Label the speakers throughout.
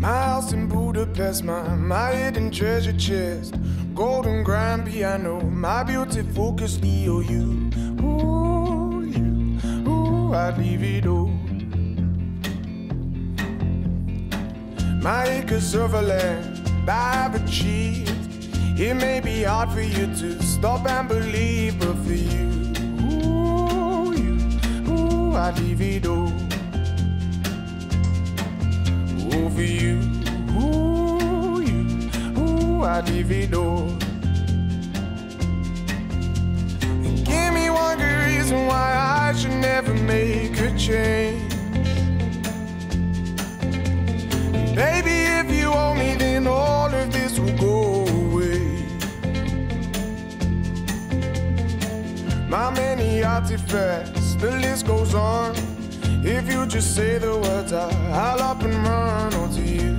Speaker 1: My house in Budapest, my hidden treasure chest, golden grand piano, my beauty focus, EOU. Ooh, you, ooh, I'd leave it all. My acres of land I've achieved. It may be hard for you to stop and believe, but for you, I'd leave it all. Oh, for you, I'd leave it all. And give me one good reason why I should never make a change. And baby, if you owe me, then all of this will go away. My many artifacts, the list goes on. If you just say the words, I'll up and run onto you.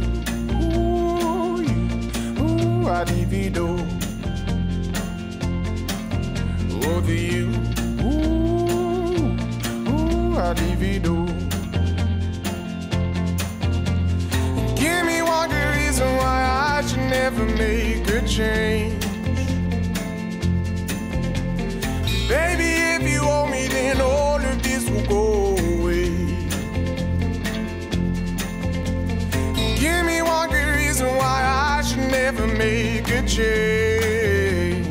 Speaker 1: Ooh, I'd leave it all. Oh, to you. Ooh, I'd leave it all. Give me one good reason why I should never make a change. Baby, if you owe me, then all of this will go away. Give me one good reason why I should never make a change.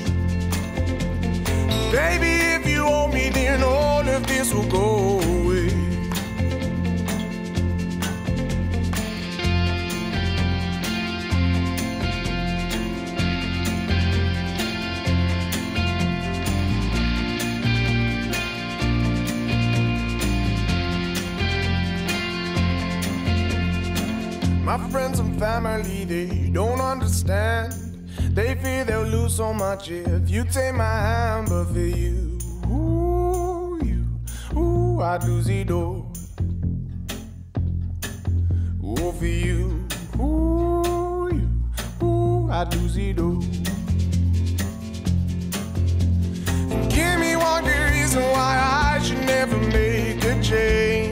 Speaker 1: Baby, if you owe me, then all of this will go away. My friends and family, they don't understand. They fear they'll lose so much if you take my hand. But for you, I'd lose it all. Oh, for you, I'd lose it all. And give me one good reason why I should never make a change.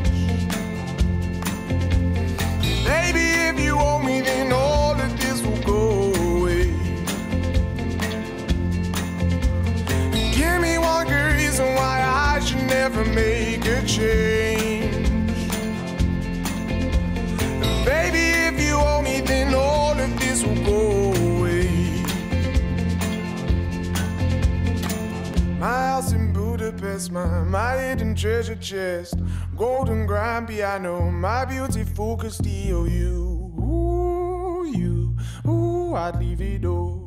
Speaker 1: Baby, if you owe me, then all of this will go away. Give me one good reason why I should never make a change. Baby, if you owe me, then all of this will go away. My house in Budapest, my hidden treasure chest, golden grand piano, my beauty focused, EOU. Ooh, I'd leave it all.